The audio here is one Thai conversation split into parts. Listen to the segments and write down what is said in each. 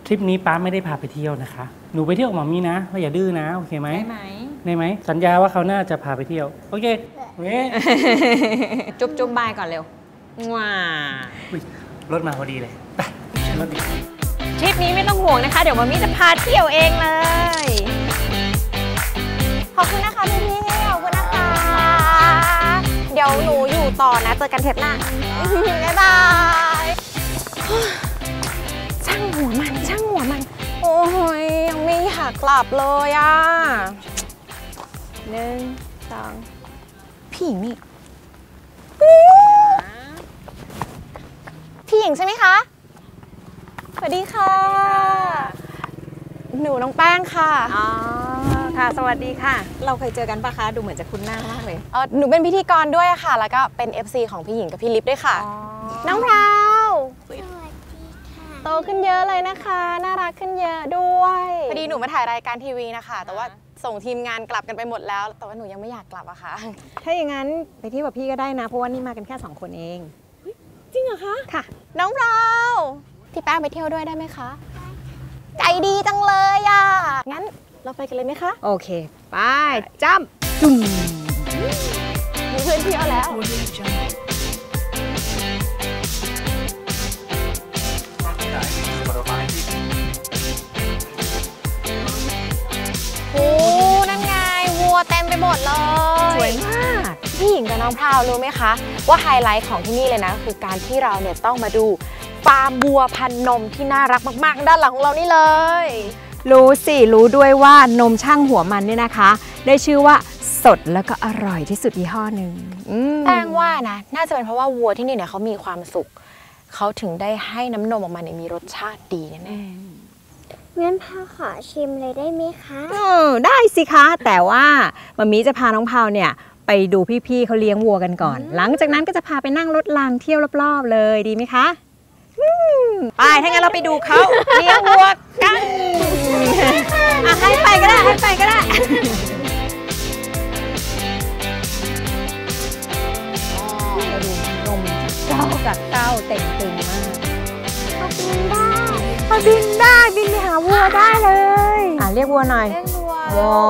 ทริปนี้ป้าไม่ได้พาไปเที่ยวนะคะหนูไปเที่ยวกับหมอมี่นะว่าอย่าดื้อนะโอเคไหมได้ไหมสัญญาว่าเขาน่าจะพาไปเที่ยวโอเคจุ๊บบายก่อนเร็วว้ารถมาพอดีเลยไปรถดีทริปนี้ไม่ต้องห่วงนะคะเดี๋ยวมามี่จะพาเที่ยวเองเลยขอบคุณนะคะพี่ขอบคุณนะคะเดี๋ยวหนูอยู่ต่อนะเจอกันเทปหน้าบ๊ายบายช่างหัวมันโอ้ยยังไม่อยากกลับเลยอ่ะ1 2พี่หญิงนี่พี่หญิงใช่ไหมคะสวัสดีค่ะหนูน้องแป้งค่ะอ๋อค่ะสวัสดีค่ะเราเคยเจอกันปะคะดูเหมือนจะคุ้นหน้ามากเลยหนูเป็นพิธีกรด้วยค่ะแล้วก็เป็น FC ของพี่หญิงกับพี่ลิฟด้วยค่ะน้องพราวโตขึ้นเยอะเลยนะคะน่ารักขึ้นเยอะด้วยพอดีหนูมาถ่ายรายการทีวีนะคะแต่ว่าส่งทีมงานกลับกันไปหมดแล้วแต่ว่าหนูยังไม่อยากกลับอะค่ะถ้าอย่างนั้นไปที่กับพี่ก็ได้นะเพราะว่านี่มากันแค่2 คนเองจริงเหรอคะค่ะน้องพราวพี่แป้งไปเที่ยวด้วยได้ไหมคะใจดีจังเลยอ่ะงั้นเราไปกันเลยไหมคะโอเคไปจ้ำจุ่มมีเพื่อนเที่ยวแล้วโอ้นั่นไงวัวเต็มไปหมดเลยสวยมากพี่หญิงกับน้องพราวรู้ไหมคะว่าไฮไลท์ของที่นี่เลยนะคือการที่เราเนี่ยต้องมาดูฟาร์มวัวพันนมที่น่ารักมากๆด้านหลังของเรานี่เลยรู้สิรู้ด้วยว่านมช่างหัวมันเนี่ยนะคะได้ชื่อว่าสดแล้วก็อร่อยที่สุดยี่ห้อหนึ่งแป้งว่านะน่าจะเป็นเพราะว่าวัวที่นี่เนี่ยเขามีความสุขเขาถึงได้ให้น้ำนมออกมาเนี่ยมีรสชาติดีแน่ๆงั้นพาขอชิมเลยได้ไหมคะได้สิคะแต่ว่ามามีจะพาน้องพาวเนี่ยไปดูพี่ๆเขาเลี้ยงวัวกันก่อนหลังจากนั้นก็จะพาไปนั่งรถรางเที่ยวรอบๆเลยดีไหมคะไปถ้างั้นเราไปดูเขาเลี้ยงวัวกันให้ไปก็ได้นมจากเต้าเต่งตึงมากเขาบินได้บินไปหาวัวได้เลยเรียกวัวหน่อยวัว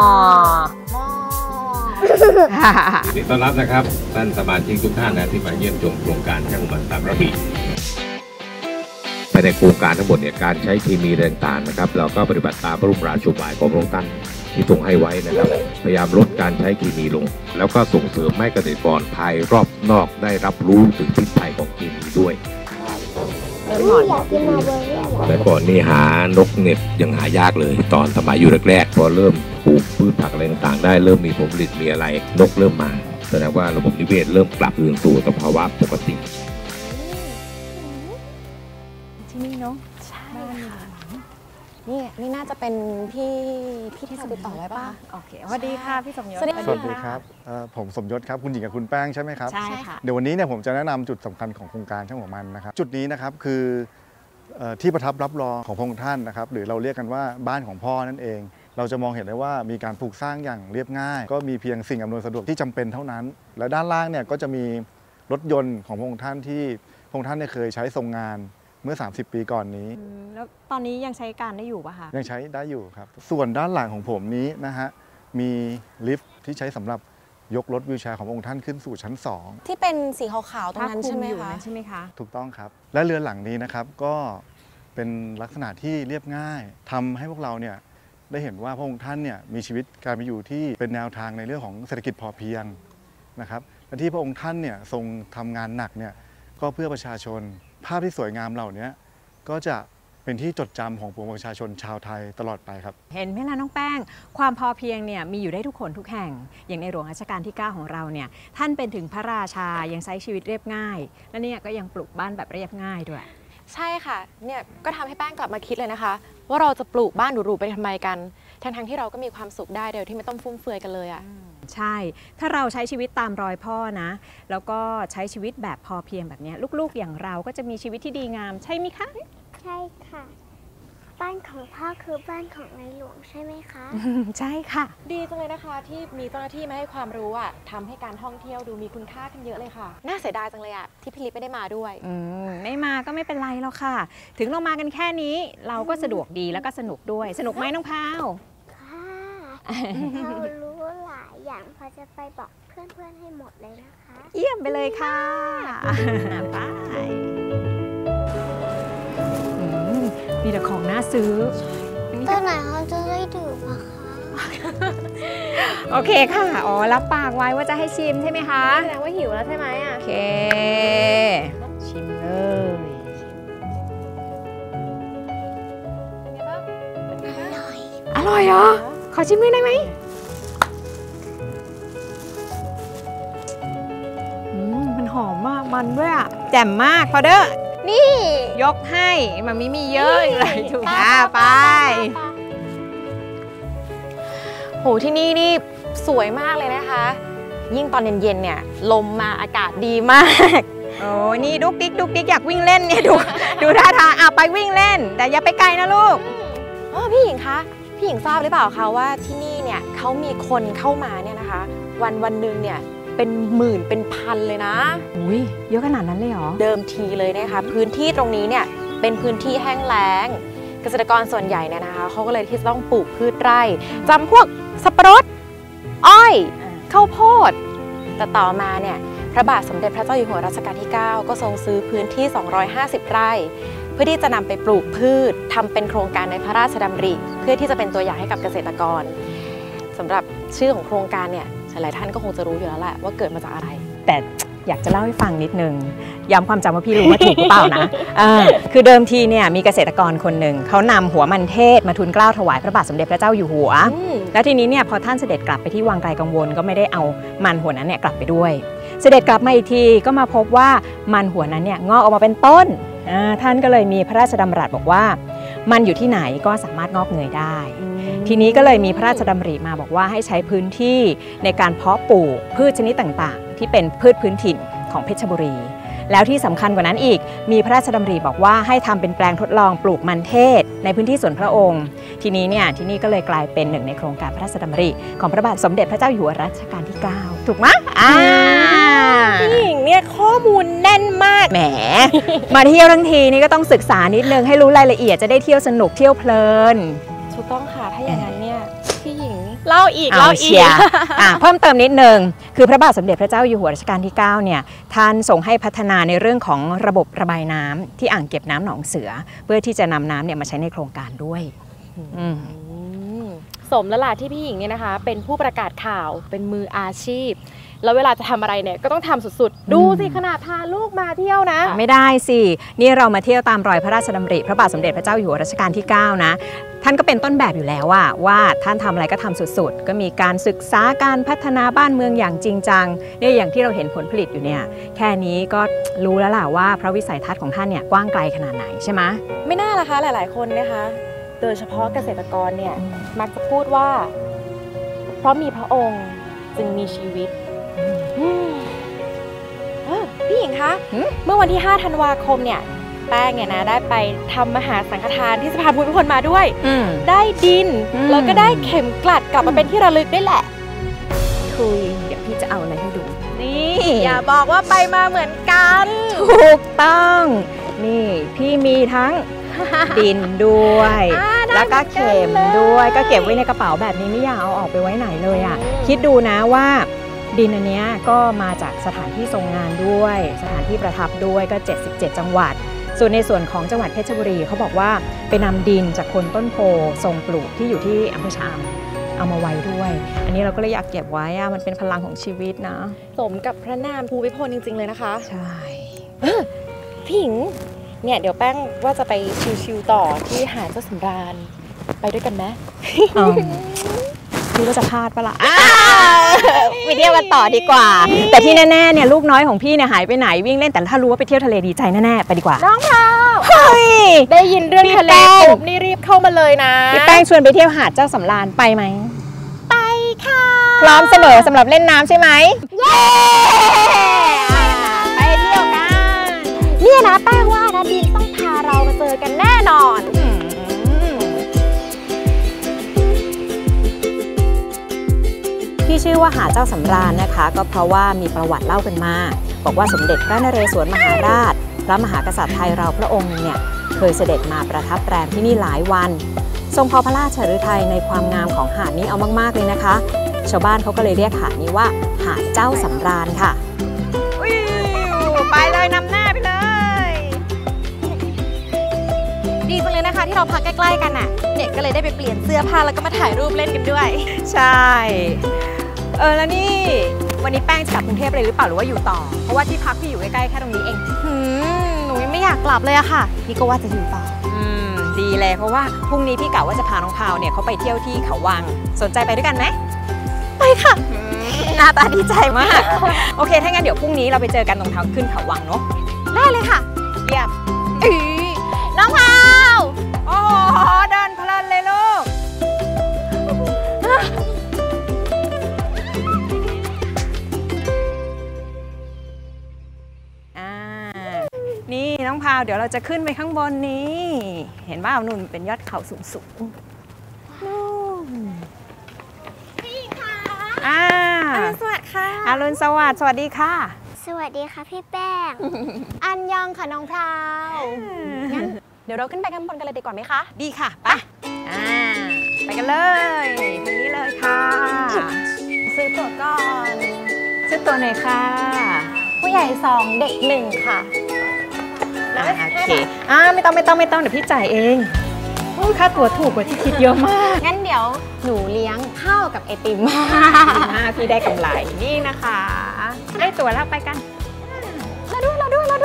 ยินดีต้อนรับนะครับท่านสมาชิกทุกท่านนะที่มาเยี่ยมชมโครงการช่างมันตามระเบียบในโครงการทั้งหมดเนี่ยการใช้เคมีต่างๆนะครับเราก็ปฏิบัติตามพระบรมราโชบายของพระองค์ท่านที่ทรงให้ไว้นะครับพยายามลดการใช้เคมีลงแล้วก็ส่งเสริมให้เกษตรกรภายรอบนอกได้รับรู้ถึงพิษภัยของเคมีด้วยแต่ก่อนนี่หานกเนี่ยยังหายากเลยตอนสมัยอยู่แรกๆพอเริ่มปลูกพืชผักอะไรต่างๆได้เริ่มมีผลผลิตมีอะไรนกเริ่มมาแสดงว่าระบบนิเวศเริ่มกลับคืนสู่สภาวะปกตินี่เนาะใช่ค่ะนี่น่าจะเป็นพี่ที่ติดต่อไว้ป่ะโอเคสวัสดีค่ะพี่สมยศสวัสดีครับผมสมยศครับคุณหญิงกับคุณแป้งใช่ไหมครับใช่ค่ะเดี๋ยววันนี้เนี่ยผมจะแนะนำจุดสำคัญของโครงการช่างหัวมันนะครับจุดนี้นะครับคือที่ประทับรับรองของพระองค์ท่านนะครับหรือเราเรียกกันว่าบ้านของพ่อนั่นเองเราจะมองเห็นได้ว่ามีการปลูกสร้างอย่างเรียบง่ายก็มีเพียงสิ่งอำนวยสะดวกที่จำเป็นเท่านั้นและด้านล่างเนี่ยก็จะมีรถยนต์ของพระองค์ท่านที่พระองค์ท่านเคยใช้ทรงงานเมื่อ30 ปีก่อนนี้แล้วตอนนี้ยังใช้การได้อยู่ป่ะคะยังใช้ได้อยู่ครับส่วนด้านหลังของผมนี้นะฮะมีลิฟท์ที่ใช้สำหรับยกรถวีลแชร์ขององค์ท่านขึ้นสู่ชั้น2 ที่เป็นสีขาวๆตรงนั้นใช่ไหมคะถูกต้องครับและเรือนหลังนี้นะครับก็เป็นลักษณะที่เรียบง่ายทำให้พวกเราเนี่ยได้เห็นว่าพระองค์ท่านเนี่ยมีชีวิตการไปอยู่ที่เป็นแนวทางในเรื่องของเศรษฐกิจพอเพียงนะครับและที่พระองค์ท่านเนี่ยทรงทำงานหนักเนี่ยก็เพื่อประชาชนภาพที่สวยงามเหล่านี้ก็จะเป็นที่จดจำของปวงประชาชนชาวไทยตลอดไปครับเห็นไหมล่ะน้องแป้งความพอเพียงเนี่ยมีอยู่ได้ทุกคนทุกแห่งอย่างในหลวงรัชกาลที่9ของเราเนี่ยท่านเป็นถึงพระราชายังใช้ชีวิตเรียบง่ายและเนี่ยก็ยังปลูกบ้านแบบเรียบง่ายด้วยใช่ค่ะเนี่ยก็ทำให้แป้งกลับมาคิดเลยนะคะว่าเราจะปลูกบ้านหรูๆไปทำไมกันทั้งที่เราก็มีความสุขได้โดยที่ไม่ต้องฟุ่มเฟือยกันเลยอ่ะใช่ถ้าเราใช้ชีวิตตามรอยพ่อนะแล้วก็ใช้ชีวิตแบบพอเพียงแบบนี้ลูกๆอย่างเราก็จะมีชีวิตที่ดีงามใช่ไหมคะใช่ค่ะบ้านของพ่อคือบ้านของในหลวงใช่ไหมคะใช่ค่ะดีจังเลยนะคะที่มีเจ้าหน้าที่มาให้ความรู้อ่ะทำให้การท่องเที่ยวดูมีคุณค่าขึ้นเยอะเลยค่ะน่าเสียดายจังเลยอ่ะที่พี่ลิฟไม่ได้มาด้วยไม่มาก็ไม่เป็นไรหรอกค่ะ ถึงเรามากันแค่นี้เราก็สะดวกดีแล้วก็สนุกด้วยสนุกไหมน้องพาวค่ะเรารู้หลายอย่างพอจะไปบอกเพื่อนๆให้หมดเลยนะคะเยี่ยมไปเลยค่ะไปมีแต่ของน่าซื้อตอนไหนเขาจะได้ดื่มอะคะโอเคค่ะอ๋อรับปากไว้ว่าจะให้ชิมใช่ไหมคะแสดงว่าหิวแล้วใช่ไหมอ่ะโอเคชิมเลย อร่อยเหรอ ขอชิมด้วยได้ไหมมันหอมมาก มันด้วยอ่ะ แจ่มมากพอเด้อนี่ ยกให้มันไม่มีเยอะเลยถูกไหมไปโหที่นี่นี่สวยมากเลยนะคะ ยิ่งตอนเย็นๆเนี่ยลมมาอากาศดีมากโอ้นี่ดุกดิกดุกดิกอยากวิ่งเล่นเนี่ยดูท่าทางไปวิ่งเล่น แต่อย่าไปไกลนะลูกพี่หญิงคะพี่หญิงทราบหรือเปล่าคะว่าที่นี่เนี่ยเขามีคนเข้ามาเนี่ยนะคะ วันหนึ่งเนี่ยเป็นหมื่นเป็นพันเลยนะอุ้ยเยอะขนาดนั้นเลยเหรอเดิมทีเลยนะคะพื้นที่ตรงนี้เนี่ยเป็นพื้นที่แห้งแล้งเกษตรกรส่วนใหญ่เนี่ยนะคะเขาก็เลยที่จะต้องปลูกพืชไร่จำพวกสับปะรดอ้อยข้าวโพดแต่ต่อมาเนี่ยพระบาทสมเด็จพระเจ้าอยู่หัวรัชกาลที่ 9 ก็ทรงซื้อพื้นที่250 ไร่เพื่อที่จะนำไปปลูกพืชทำเป็นโครงการในพระราชดำริเพื่อที่จะเป็นตัวอย่างให้กับเกษตรกรสำหรับชื่อของโครงการเนี่ยหลายท่านก็คงจะรู้อยู่แล้วแหละว่าเกิดมาจากอะไรแต่อยากจะเล่าให้ฟังนิดนึงย้ำความจำว่าพี่รู้ว่าถูกหรือเปล่านะคือเดิมทีเนี่ยมีเกษตรกรคนหนึ่งเขานำหัวมันเทศมาทูลเกล้าถวายพระบาทสมเด็จพระเจ้าอยู่หัวแล้วทีนี้เนี่ยพอท่านเสด็จกลับไปที่วังไกลกังวลก็ไม่ได้เอามันหัวนั้นเนี่ยกลับไปด้วยเสด็จกลับมาอีกทีก็มาพบว่ามันหัวนั้นเนี่ยงอกออกมาเป็นต้นท่านก็เลยมีพระราชดำรัสบอกว่ามันอยู่ที่ไหนก็สามารถงอกเงยได้ทีนี้ก็เลยมีพระราชดำริมาบอกว่าให้ใช้พื้นที่ในการเพาะปลูกพืชชนิดต่างๆที่เป็นพืชพื้นถิ่นของเพชรบุรีแล้วที่สำคัญกว่านั้นอีกมีพระราชดำริบอกว่าให้ทำเป็นแปลงทดลองปลูกมันเทศในพื้นที่ส่วนพระองค์ทีนี้เนี่ยที่นี่ก็เลยกลายเป็นหนึ่งในโครงการพระราชดำริของพระบาทสมเด็จพระเจ้าอยู่หัวรัชกาลที่ 9ถูกไหมพี่หญิงเนี่ยข้อมูลแน่นมากแหม มาเที่ยวทั้งทีนี่ก็ต้องศึกษานิดนึงให้รู้รายละเอียดจะได้เที่ยวสนุกเที่ยวเพลินถูกต้องค่ะถ้าอย่างนั้นเนี่ยพี่หญิงเล่าอีกเพิ่มเติมนิดนึงคือพระบาทสมเด็จพระเจ้าอยู่หัวรัชกาลที่ 9เนี่ยท่านทรงให้พัฒนาในเรื่องของระบบระบายน้ำที่อ่างเก็บน้ำหนองเสือเพื่อที่จะนำน้ำเนี่ยมาใช้ในโครงการด้วยสมแล้วล่ะที่พี่หญิงเนี่ยนะคะเป็นผู้ประกาศข่าวเป็นมืออาชีพแล้วเวลาจะทำอะไรเนี่ยก็ต้องทำสุดๆดูสิขนาดพาลูกมาเที่ยวนะไม่ได้สินี่เรามาเที่ยวตามรอยพระราชดำริพระบาทสมเด็จพระเจ้าอยู่หัวรัชกาลที่ 9นะท่านก็เป็นต้นแบบอยู่แล้วว่าท่านทำอะไรก็ทำสุดๆก็มีการศึกษาการพัฒนาบ้านเมืองอย่างจริงจังเนี่ยอย่างที่เราเห็นผลผลิตอยู่เนี่ยแค่นี้ก็รู้แล้วล่ะว่าพระวิสัยทัศน์ของท่านเนี่ยกว้างไกลขนาดไหนใช่ไหมไม่น่าล่ะคะหลายๆคนนะคะโดยเฉพาะเกษตรกรเนี่ยมักจะพูดว่าเพราะมีพระองค์จึงมีชีวิตพี่หญิงคะเมื่อวันที่ 5 ธันวาคมเนี่ยแป้งเนี่ยนะได้ไปทำมหาสังฆทานที่สะพานภูมิพลมาด้วยได้ดินแล้วก็ได้เข็มกลัดกลับมาเป็นที่ระลึกได้แหละคุยเดี๋ยวพี่จะเอาอะไรให้ดูนี่อย่าบอกว่าไปมาเหมือนกันถูกต้องนี่พี่มีทั้งดินด้วยแล้วก็เข็มด้วยก็เก็บไว้ในกระเป๋าแบบนี้ไม่อยากเอาออกไปไว้ไหนเลยอ่ะคิดดูนะว่าดินอันนี้ก็มาจากสถานที่ทรงงานด้วยสถานที่ประทับด้วยก็77จังหวัดส่วนในส่วนของจังหวัดเพชรบุรีเขาบอกว่าไปนำดินจากคนต้นโพทรงปลูกที่อยู่ที่อำเภอชะอำเอามาไว้ด้วยอันนี้เราก็เลยอยากเก็บไว้มันเป็นพลังของชีวิตนะสมกับพระนามภูมิพลจริงๆเลยนะคะใช่พี่หญิงเนี่ยเดี๋ยวแป้งว่าจะไปชิวๆต่อที่หาดเจ้าสำราญไปด้วยกันไหมพี่ก็จะพลาดปะล่ะไปเที่ยวกันต่อดีกว่าแต่ที่แน่ๆเนี่ยลูกน้อยของพี่เนี่ยหายไปไหนวิ่งเล่นแต่ถ้ารู้ว่าไปเที่ยวทะเลดีใจแน่ๆไปดีกว่าน้องพาวได้ยินเรื่องทะเลปุ๊บนี่รีบเข้ามาเลยนะพี่แป้งชวนไปเที่ยวหาดเจ้าสำราญไปไหมไปค่ะพร้อมเสมอสำหรับเล่นน้ำใช่ไหมเย้ไปเที่ยวกันเนี่ยนะแป้งว่านะดินต้องพาเรามาเจอกันแน่นอนที่ชื่อว่าหาดเจ้าสำราญนะคะก็เพราะว่ามีประวัติเล่ากันมาบอกว่าสมเด็จพระนเรศวรมหาราชพระมหากษัตริย์ไทยเราพระองค์เนี่ยเคยเสด็จมาประทับแรมที่นี่หลายวันทรงพอพระราชฤทัยในความงามของหาดนี้เอามากๆเลยนะคะชาวบ้านเขาก็เลยเรียกหาดนี้ว่าหาดเจ้าสำราญค่ะไปเลยนำหน้าไปเลยดีจังเลยนะคะที่เราพักใกล้ๆกันน่ะเด็กก็เลยได้ไปเปลี่ยนเสื้อผ้าแล้วก็มาถ่ายรูปเล่นกันด้วยใช่แล้วนี่วันนี้แป้งจะกลับกรุงเทพเลยหรือเปล่าหรือว่าอยู่ต่อเพราะว่าที่พักพี่อยู่ใกล้ๆแค่ตรงนี้เองหนูยังไม่อยากกลับเลยอะค่ะพี่ก็ว่าจะอยู่ต่อดีเลยเพราะว่าพรุ่งนี้พี่กะว่าจะพาน้องพาวเนี่ยเขาไปเที่ยวที่เขาวังสนใจไปด้วยกันไหมไปค่ะหน้าตาดีใจมากโอเคถ้างั้นเดี๋ยวพรุ่งนี้เราไปเจอกันตรงทางขึ้นเขาวังเนาะได้เลยค่ะเยี่ยมน้องพาวโอ้โหเดินเพลินเลยลูกนี่น้องพาวเดี๋ยวเราจะขึ้นไปข้างบนนี้เห็นว่านุ่นเป็นยอดเขาสูงพี่ค่ะอรุณสวัสดิ์ค่ะอรุณสวัสดิ์สวัสดีค่ะสวัสดีค่ะพี่แป้งอันยองค่ะน้องพาวงั้นเดี๋ยวเราขึ้นไปข้างบนกันเลยดีกว่าไหมคะดีค่ะไปไปกันเลยทางนี้เลยค่ะซื้อตั๋วก่อนซื้อตั๋วหน่อยค่ะผู้ใหญ่2เด็ก1ค่ะโอเคไม่ต้องเดี๋ยวพี่จ่ายเองค่าตั๋วถูกกว่าที่คิดเยอะมากงั้นเดี๋ยวหนูเลี้ยงข้าวกับไอติมพี่ได้กำไรนี่นะคะได้ตั๋วแล้วไปกันเราด้วยเรา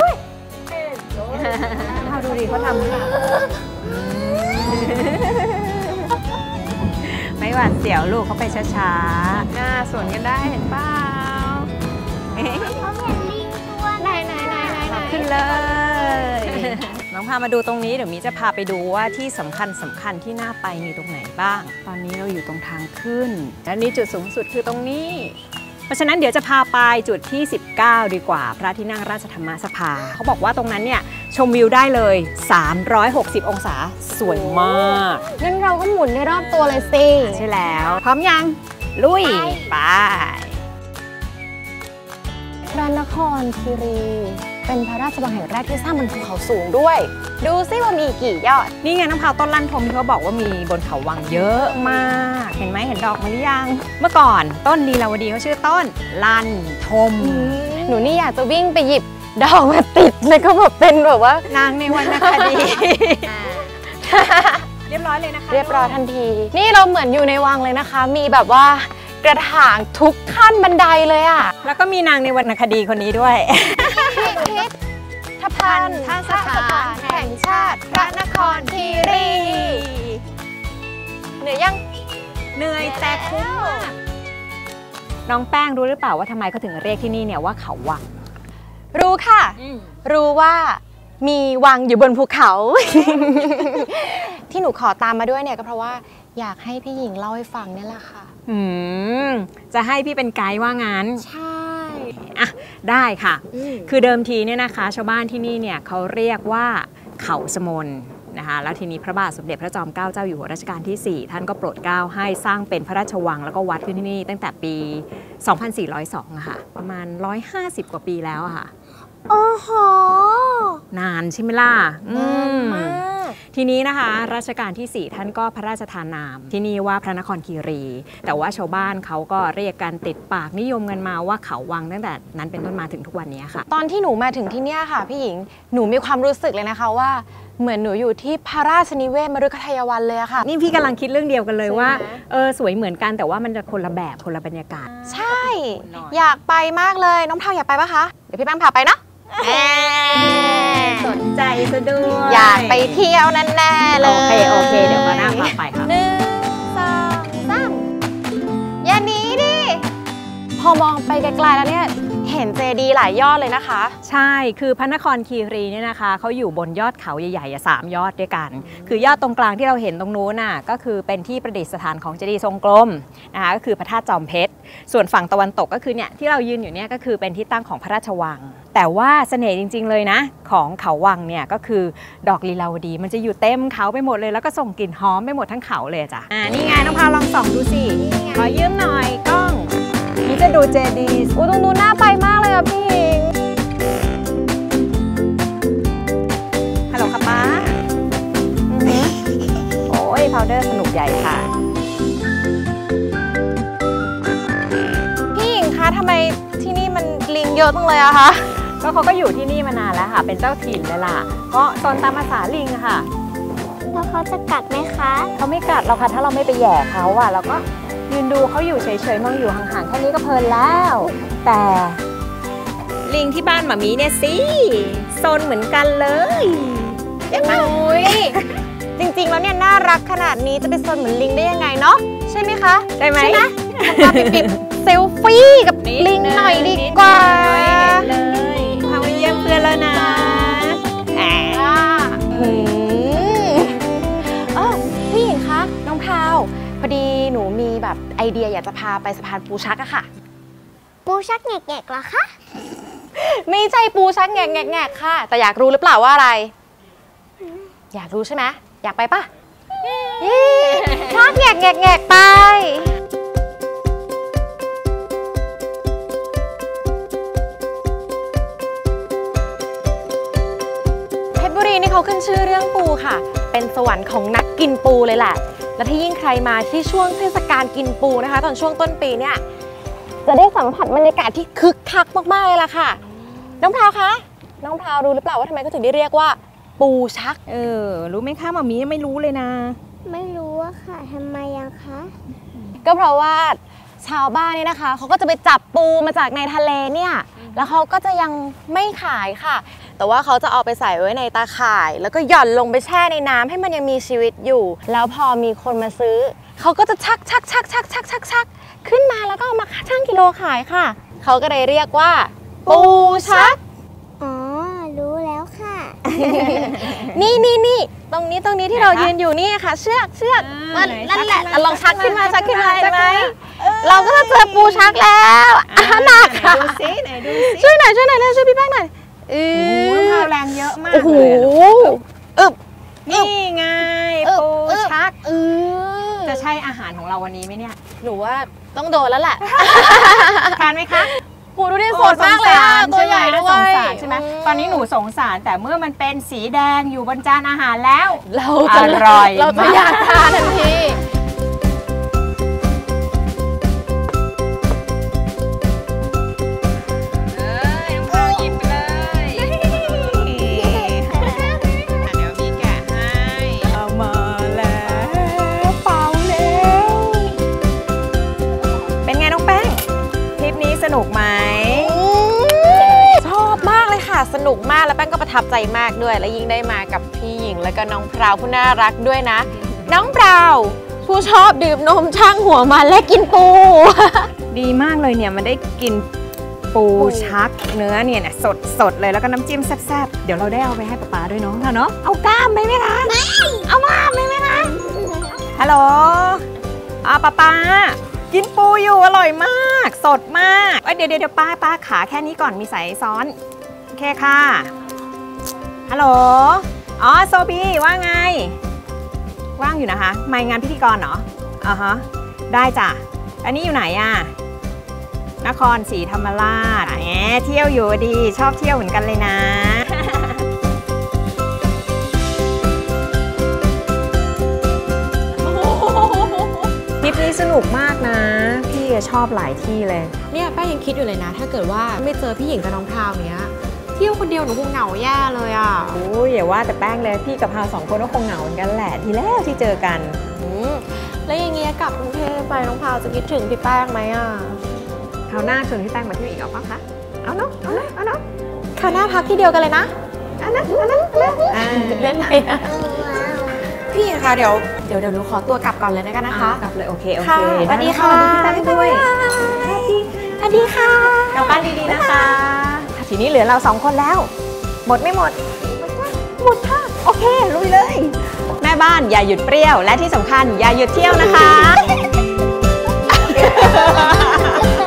ดูดิเขาทำค่ะไม่หวาดเสียวลูกเขาไปช้าๆสวนกันได้เห็นเปล่าเขาเห็นลิงตัวไหนขึ้นเลยน้องพามาดูตรงนี้เดี๋ยวมีจะพาไปดูว่าที่สำคัญที่น่าไปมีตรงไหนบ้างตอนนี้เราอยู่ตรงทางขึ้นและนี่จุดสูงสุดคือตรงนี้เพราะฉะนั้นเดี๋ยวจะพาไปจุดที่19ดีกว่าพระที่นั่งราชธรรมสภาเขาบอกว่าตรงนั้นเนี่ยชมวิวได้เลย360องศาสวยมากงั้นเราก็หมุนในรอบตัวเลยสิใช่แล้วพร้อมยังลุยไปพระนครคีรีเป็นพระราชวังแห่งแรกที่สร้างบนภูเขาสูงด้วยดูซิว่ามีกี่ยอดนี่ไงน้ำพาวต้นลั่นทมที่เขาบอกว่ามีบนเขาวังเยอะมากเห็นไหมเห็นดอกมาหรือยังเมื่อก่อนต้นลีลาวดีเขาชื่อต้นลั่นทมหนูนี่อยากจะวิ่งไปหยิบดอกมาติดเลยก็แบบเป็นแบบว่านางในวรรณคดีเรียบร้อยเลยนะคะเรียบร้อยทันทีนี่เราเหมือนอยู่ในวังเลยนะคะมีแบบว่ากระถางทุกขั้นบันไดเลยอ่ะแล้วก็มีนางในวรรณคดีคนนี้ด้วยพิพิธภัณฑ์สถานแห่งชาติพระนครคีรีเหนื่อยยังเหนื่อยแต่คุ้มน้องแป้งรู้หรือเปล่าว่าทำไมเขาถึงเรียกที่นี่เนี่ยว่าเขาวังรู้ค่ะรู้ว่ามีวังอยู่บนภูเขา ที่หนูขอตามมาด้วยเนี่ยก็เพราะว่าอยากให้พี่หญิงเล่าให้ฟังนี่แหละค่ะจะให้พี่เป็นไกด์ว่างั้นใช่ได้ค่ะคือเดิมทีเนี่ยนะคะชาวบ้านที่นี่เนี่ยเขาเรียกว่าเขาสมนนะคะแล้วทีนี้พระบาทสมเด็จพระจอมเกล้าเจ้าอยู่หัวรัชกาลที่4ท่านก็โปรดเกล้าให้สร้างเป็นพระราชวังแล้วก็วัดขึ้นที่นี่ตั้งแต่ปี 2402ค่ะประมาณ150กว่าปีแล้วค่ะโอ้โหนานใช่ไหมล่ะทีนี้นะคะรัชกาลที่4ท่านก็พระราชทานนามที่นี่ว่าพระนครคีรีแต่ว่าชาวบ้านเขาก็เรียกกันติดปากนิยมกันมาว่าเขาวังตั้งแต่นั้นเป็นต้นมาถึงทุกวันนี้ค่ะตอนที่หนูมาถึงที่นี่ค่ะพี่หญิงหนูมีความรู้สึกเลยนะคะว่าเหมือนหนูอยู่ที่พระราชนิเวศมฤคทายวันเลยค่ะนี่พี่กำลังคิดเรื่องเดียวกันเลยว่าสวยเหมือนกันแต่ว่ามันจะคนละแบบคนละบรรยากาศใช่อยากไปมากเลยน้องพาวอยากไปปะคะเดี๋ยวพี่แป้งพาไปนะสนใจซะด้วยอยากไปเที่ยวแน่ๆเลยโอเคเดี๋ยวมาหน้าพาไปค่ะ 1 2 3อย่าหนีดิพอมองไปไกลๆแล้วเนี่ยเห็นเจดีย์หลายยอดเลยนะคะใช่คือพระนครคีรีเนี่ยนะคะเขาอยู่บนยอดเขาใหญ่ๆ3 ยอดด้วยกันคือยอดตรงกลางที่เราเห็นตรงนู้นน่ะก็คือเป็นที่ประดิษฐานของเจดีย์ทรงกลมนะคะก็คือพระธาตุจอมเพชรส่วนฝั่งตะวันตกก็คือเนี่ยที่เรายืนอยู่เนี่ยก็คือเป็นที่ตั้งของพระราชวังแต่ว่าเสน่ห์จริงๆเลยนะของเขาวังเนี่ยก็คือดอกลีลาวดีมันจะอยู่เต็มเขาไปหมดเลยแล้วก็ส่งกลิ่นหอมไปหมดทั้งเขาเลยจ้ะนี่ไงน้องพาวลองส่องดูสิขอยืมหน่อยกล้องนี้จะดูเจดีย์ตรงนู้นน่าไปมากเลยอ่ะพี่หญิงฮัลโหลค่ะป้าโอ้ยพาวเดอร์สนุกใหญ่ค่ะพี่หญิงคะทำไมที่นี่มันลิงเยอะจังเลยอะคะก็เขาก็อยู่ที่นี่มานานแล้วค่ะ เป็นเจ้าถิ่นเลยล่ะก็โซนตามภาษาลิงค่ะแล้วเขาจะกัดไหมคะเขาไม่กัดเราค่ะถ้าเราไม่ไปแหย่เขาอะเราก็ยืนดูเขาอยู่เฉยๆมองอยู่ห่างๆแค่นี้ก็เพลินแล้ว แต่ลิงที่บ้านหมามีเนี่ยสิโซนเหมือนกันเลยใช่ไหมอุ้ยจริงๆแล้วเนี่ยน่ารักขนาดนี้จะไปซนเหมือนลิงได้ยังไงเนาะใช่ไหมคะใช่ไหมทำมาปิดๆเซลฟี่กับลิงหน่อยดีกว่าเลยพามาเยี่ยมเพื่อนแล้วนะแหมพี่หญิงคะน้องพราวพอดีหนูมีแบบไอเดียอยากจะพาไปสะพานปูชักอะค่ะปูชักแงกๆเหรอคะไม่ใช่ปูชักแงกๆค่ะ แต่อยากรู้หรือเปล่าว่าอะไร อยากรู้ใช่ไหมอยากไปปะชักแงกไป เพชรบุรีนี่เขาขึ้นชื่อเรื่องปูค่ะ เป็นสวรรค์ของนักกินปูเลยแหละ และที่ยิ่งใครมาที่ช่วงเทศกาลกินปูนะคะ ตอนช่วงต้นปีเนี่ยจะได้สัมผัสบรรยากาศที่คึกคักมากๆเลยล่ะค่ะ น้องพราวคะ น้องพราวรู้หรือเปล่าว่าทำไมเขาถึงได้เรียกว่าปูชักรู้ไหมคะหมามีไม่รู้เลยนะไม่รู้อะค่ะทำไมอะคะก็เพราะว่าชาวบ้านเนี่ยนะคะเขาก็จะไปจับปูมาจากในทะเลเนี่ยแล้วเขาก็จะยังไม่ขายค่ะ แต่ว่าเขาจะเอาไปใส่ไว้ในตาข่าย แล้วก็หย่อนลงไปแช่ในน้ำให้มันยังมีชีวิตอยู่ แล้วพอมีคนมาซื้อเขาก็จะชักขึ้นมาแล้วก็เอามาชั่งกิโลขายค่ะเขาก็เลยเรียกว่าปูชักอ๋อ รู้แล้วค่ะนี่ตรงนี้ที่เรายืนอยู่นี่ค่ะเชือกนั่นแหละลองชักขึ้นมาใช่ไหมเราก็จะเจอปูชักแล้วหนักค่ะดูสิไหนดูสิช่วยหน่อยเร็วช่วยพี่แป้งหน่อยโอ้โหพาวแรงเยอะมากโอ้โหเลยนี่ไงปูชักจะจะใช่อาหารของเราวันนี้ไหมเนี่ยหนูว่าต้องโดนแล้วแหละทานไหมคะโหดูดิสดมากเลยอ่ะตัวใหญ่ด้วยสงสารใช่ไหมตอนนี้หนูสงสารแต่เมื่อมันเป็นสีแดงอยู่บนจานอาหารแล้วเราจะอร่อยเราจะอยากทานทันทีสนุกไหมชอบมากเลยค่ะสนุกมากแล้วแป้งก็ประทับใจมากด้วยและยิ่งได้มากับพี่หญิงแล้วก็น้องพราวผู้น่ารักด้วยนะน้องพราวผู้ชอบดื่มนมช่างหัวมันและกินปูดีมากเลยเนี่ยมันได้กินปูชักเนื้อเนี่ยสดเลยแล้วก็น้ำจิ้มแซ่บๆเดี๋ยวเราได้เอาไปให้ป๊าด้วยเนาะเอากล้ามไหมคะไม่เอามาไหมคะฮัลโหลป๊ากินปูอยู่อร่อยมากสดมากเดี๋ยวป้าขาแค่นี้ก่อนมีสายซ้อนโอเคค่ะฮัลโหลโซบีว่าไงว่างอยู่นะคะมางานพิธีกรเหรอฮะได้จ้ะอันนี้อยู่ไหนอ่ะนครศรีธรรมราชเที่ยวอยู่ดีชอบเที่ยวเหมือนกันเลยนะทริปนี้สนุกมากนะพี่ชอบหลายที่เลยเนี่ยแป้งยังคิดอยู่เลยนะถ้าเกิดว่าไม่เจอพี่หญิงกับน้องพราวเนี้ยเที่ยวคนเดียวหนูคงเหงาแย่เลยอ่ะโอ้ยอย่าว่าแต่แป้งเลยพี่กับพาว2 คนก็คงเหงาเหมือนกันแหละทีแล้วที่เจอกันแล้วอย่างเงี้ยกลับกรุงเทพไปน้องพราวจะคิดถึงพี่แป้งไหมอ่ะคราวหน้าชวนพี่แป้งมาเที่ยวอีกเอาปะคะเอาเนาะคราวหน้าพักที่เดียวกันเลยนะพี่ค่ะเดี๋ยวหนูขอตัวกลับก่อนเลยนะคะกลับเลยโอเคสวัสดีค่ะพี่แป้งด้วยสวัสดีค่ะกลับบ้านดีๆนะคะทีนี้เหลือเรา2 คนแล้วหมดไม่หมดหมดค่ะโอเคลุยเลยแม่บ้านอย่าหยุดเปรี้ยวและที่สำคัญอย่าหยุดเที่ยวนะคะ